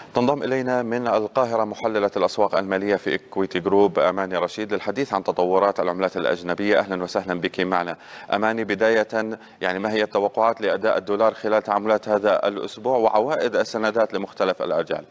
تنضم إلينا من القاهرة محللة الأسواق المالية في إكويتي جروب أماني رشيد للحديث عن تطورات العملات الأجنبية. أهلا وسهلا بك معنا أماني. بداية ما هي التوقعات لأداء الدولار خلال تعاملات هذا الأسبوع وعوائد السندات لمختلف الأجال؟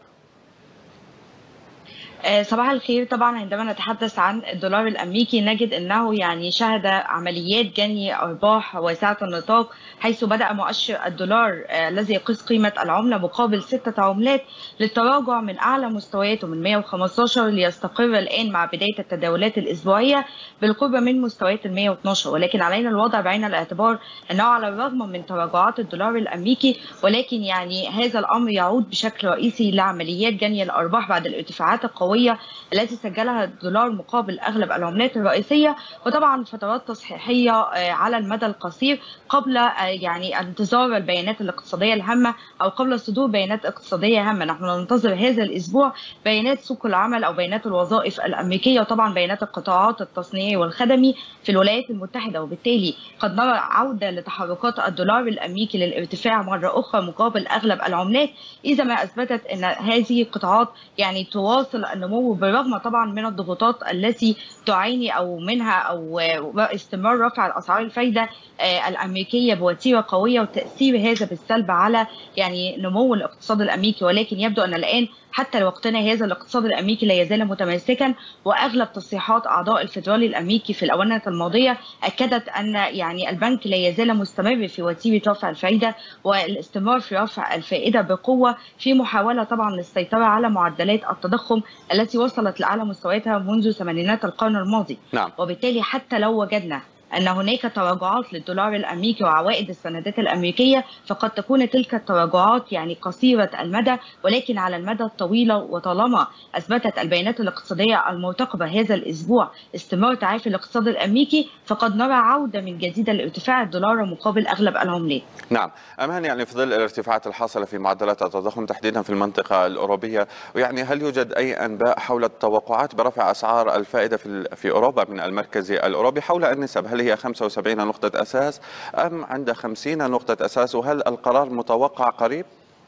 صباح الخير. طبعا عندما نتحدث عن الدولار الامريكي نجد انه شهد عمليات جني ارباح واسعه النطاق، حيث بدا مؤشر الدولار الذي يقيس قيمه العمله مقابل 6 عملات للتراجع من اعلى مستوياته من 115 ليستقر الان مع بدايه التداولات الاسبوعيه بالقرب من مستويات ال 112. ولكن علينا الوضع بعين الاعتبار انه على الرغم من تراجعات الدولار الامريكي، ولكن هذا الامر يعود بشكل رئيسي لعمليات جني الارباح بعد الارتفاعات القويه التي سجلها الدولار مقابل اغلب العملات الرئيسيه، وطبعا فترات تصحيحيه على المدى القصير قبل انتظار البيانات الاقتصاديه الهامه او قبل صدور بيانات اقتصاديه هامه. نحن ننتظر هذا الاسبوع بيانات سوق العمل او بيانات الوظائف الامريكيه، وطبعا بيانات القطاعات التصنيعي والخدمي في الولايات المتحده، وبالتالي قد نرى عوده لتحركات الدولار الامريكي للارتفاع مره اخرى مقابل اغلب العملات، اذا ما اثبتت ان هذه القطاعات تواصل النمو بالرغم طبعا من الضغوطات التي تعاني او منها او استمرار رفع الاسعار الفايده الامريكيه بوتيره قويه وتاثير هذا بالسلب على نمو الاقتصاد الامريكي. ولكن يبدو ان الان حتى لوقتنا هذا الاقتصاد الامريكي لا يزال متماسكا، واغلب تصريحات اعضاء الفدرالي الامريكي في الاونه الماضيه اكدت ان البنك لا يزال مستمر في وتيره رفع الفائده والاستمرار في رفع الفائده بقوه في محاوله طبعا للسيطره على معدلات التضخم التي وصلت لاعلى مستوياتها منذ ثمانينات القرن الماضي. نعم. وبالتالي حتى لو وجدنا أن هناك تراجعات للدولار الأمريكي وعوائد السندات الأمريكية، فقد تكون تلك التراجعات قصيرة المدى، ولكن على المدى الطويل وطالما أثبتت البيانات الاقتصادية المرتقبة هذا الأسبوع استمرار تعافي الاقتصاد الأمريكي، فقد نرى عودة من جديد لارتفاع الدولار مقابل أغلب العملات. نعم أمان، في ظل الارتفاعات الحاصلة في معدلات التضخم تحديدا في المنطقة الأوروبية، هل يوجد أي أنباء حول التوقعات برفع أسعار الفائدة في أوروبا من المركزي الأوروبي حول النسب؟ هل هي 75 نقطة أساس أم عند 50 نقطة أساس؟ وهل القرار متوقع قريب؟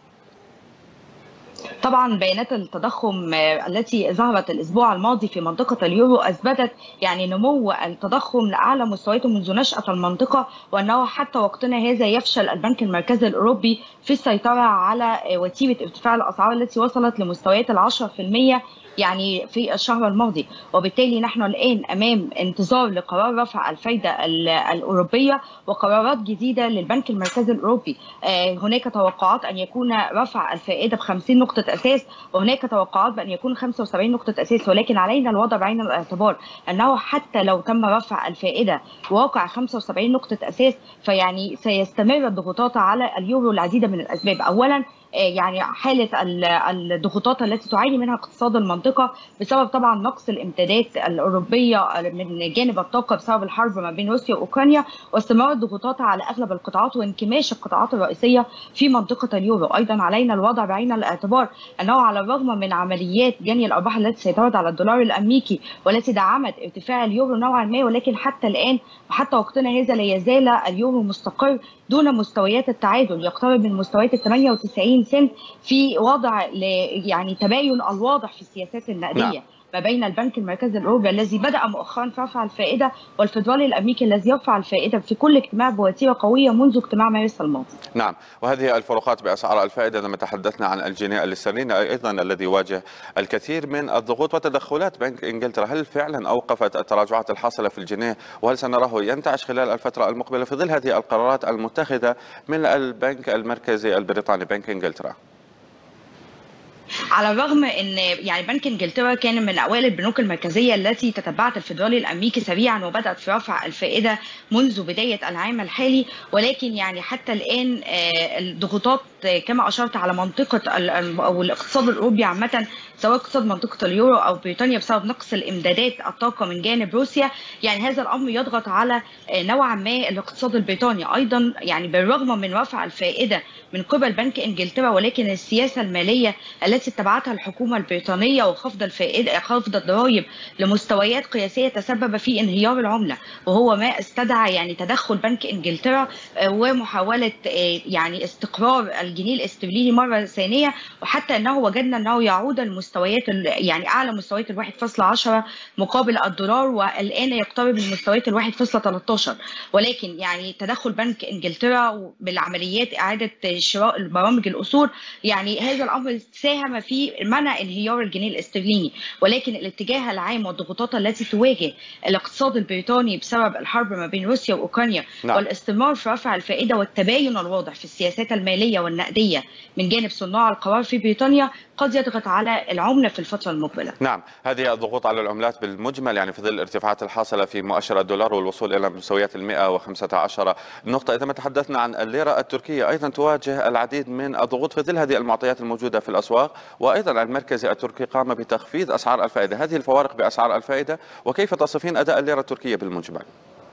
طبعا بيانات التضخم التي ظهرت الاسبوع الماضي في منطقه اليورو اثبتت نمو التضخم لاعلى مستوياته منذ نشاه المنطقه، وانه حتى وقتنا هذا يفشل البنك المركزي الاوروبي في السيطره على وتيره ارتفاع الاسعار التي وصلت لمستويات 10% في الشهر الماضي. وبالتالي نحن الآن أمام انتظار لقرار رفع الفائدة الأوروبية وقرارات جديدة للبنك المركزي الأوروبي. هناك توقعات أن يكون رفع الفائدة ب50 نقطة أساس، وهناك توقعات بأن يكون 75 نقطة أساس، ولكن علينا الوضع بعين الاعتبار أنه حتى لو تم رفع الفائدة واقع 75 نقطة أساس سيستمر الضغوطات على اليورو لعديد من الأسباب. أولا حالة الضغوطات التي تعاني منها اقتصاد المنطقة بسبب طبعا نقص الامدادات الأوروبية من جانب الطاقة بسبب الحرب ما بين روسيا وأوكرانيا، واستمرار الضغوطات على أغلب القطاعات وانكماش القطاعات الرئيسية في منطقة اليورو. أيضا علينا الوضع بعين الاعتبار أنه على الرغم من عمليات جني الأرباح التي سيطرت على الدولار الأمريكي والتي دعمت ارتفاع اليورو نوعا ما، ولكن حتى الآن وحتى وقتنا هذا لا يزال اليورو مستقر دون مستويات التعادل، يقترب من مستويات 98 سنت في وضع تباين الواضح في السياسات النقدية. نعم. ما بين البنك المركزي الأوروبي الذي بدأ مؤخرا في رفع الفائدة والفدرالي الأمريكي الذي يرفع الفائدة في كل اجتماع بوتيرة قوية منذ اجتماع مارس الماضي. نعم، وهذه الفروقات بأسعار الفائدة لما تحدثنا عن الجنيه الاسترليني أيضا الذي يواجه الكثير من الضغوط وتدخلات بنك إنجلترا، هل فعلا أوقفت التراجعات الحاصلة في الجنيه وهل سنراه ينتعش خلال الفترة المقبلة في ظل هذه القرارات المتخذة من البنك المركزي البريطاني بنك إنجلترا؟ على الرغم ان بنك انجلترا كان من اوائل البنوك المركزيه التي تتبعت الفدرالي الامريكي سريعا وبدات في رفع الفائده منذ بدايه العام الحالي، ولكن حتى الان الضغوطات كما اشرت على منطقه او الاقتصاد الاوروبي عامه، سواء اقتصاد منطقه اليورو او بريطانيا بسبب نقص الامدادات الطاقه من جانب روسيا، هذا الامر يضغط على نوعا ما الاقتصاد البريطاني ايضا. بالرغم من رفع الفائده من قبل بنك انجلترا، ولكن السياسه الماليه التي التي اتبعتها الحكومة البريطانية وخفض الفائدة، خفض الضرائب لمستويات قياسية، تسبب في انهيار العملة، وهو ما استدعى يعني تدخل بنك إنجلترا ومحاولة يعني استقرار الجنيه الاسترليني مرة ثانية، وحتى أنه وجدنا أنه يعود المستويات يعني أعلى مستويات 1.10 مقابل الدولار، والآن يقترب من مستويات 1.13. ولكن يعني تدخل بنك إنجلترا بالعمليات إعادة شراء برامج الأصول، يعني هذا الأمر ساهم في منع انهيار الجنيه الاسترليني. ولكن الاتجاه العام والضغوطات التي تواجه الاقتصاد البريطاني بسبب الحرب ما بين روسيا وأوكرانيا نعم. والاستمرار في رفع الفائدة والتباين الواضح في السياسات المالية والنقدية من جانب صناع القرار في بريطانيا قد يضغط على العملة في الفترة المقبلة. نعم، هذه الضغوط على العملات بالمجمل يعني في ظل الارتفاعات الحاصلة في مؤشر الدولار والوصول إلى مستويات 115 نقطة. إذا ما تحدثنا عن الليرة التركية أيضا تواجه العديد من الضغوط في ظل هذه المعطيات الموجودة في الأسواق، وأيضا المركزي التركي قام بتخفيض أسعار الفائدة. هذه الفوارق بأسعار الفائدة، وكيف تصفين أداء الليرة التركية بالمجمل؟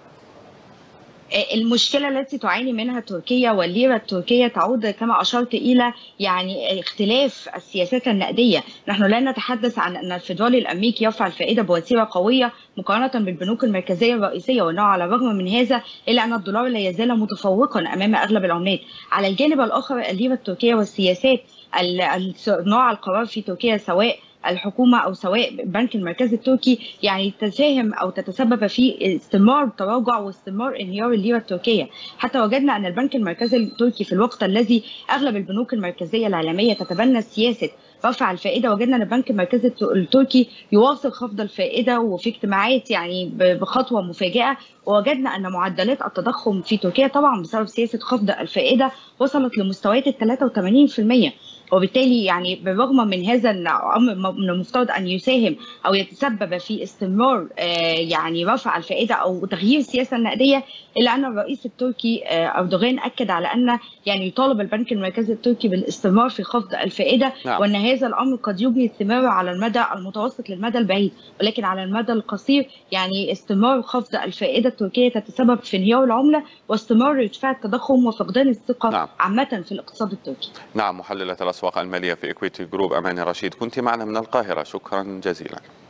المشكلة التي تعاني منها تركيا والليرة التركية تعود كما أشرت إلى يعني اختلاف السياسات النقدية. نحن لا نتحدث عن أن الفيدرالي الأمريكي يرفع الفائدة بوتيرة قوية مقارنة بالبنوك المركزية الرئيسية، وأنه على الرغم من هذا إلا أن الدولار لا يزال متفوقا أمام أغلب العملات. على الجانب الآخر الليرة التركية والسياسات صناع القرار في تركيا، سواء الحكومة أو سواء البنك المركزي التركي، يعني تساهم أو تتسبب في استمرار تراجع واستمرار انهيار الليرة التركية. حتى وجدنا أن البنك المركزي التركي في الوقت الذي أغلب البنوك المركزية العالمية تتبنى سياسة رفع الفائدة، وجدنا أن البنك المركزي التركي يواصل خفض الفائدة وفي اجتماعات يعني بخطوة مفاجئة. ووجدنا أن معدلات التضخم في تركيا طبعا بسبب سياسة خفض الفائدة وصلت لمستويات 83%. وبالتالي يعني بالرغم من هذا الامر من المفترض ان يساهم او يتسبب في استمرار يعني رفع الفائده او تغيير السياسه النقديه، الا ان الرئيس التركي اردوغان اكد على ان يعني يطالب البنك المركزي التركي بالاستمرار في خفض الفائده. نعم. وان هذا الامر قد يجني الثمار على المدى المتوسط للمدى البعيد، ولكن على المدى القصير يعني استمرار خفض الفائده التركيه تتسبب في انهيار العمله واستمرار ارتفاع التضخم وفقدان الثقه نعم. عامه في الاقتصاد التركي. نعم، محللة الأسواق المالية في إكويتي جروب أماني رشيد، كنت معنا من القاهرة، شكرا جزيلا.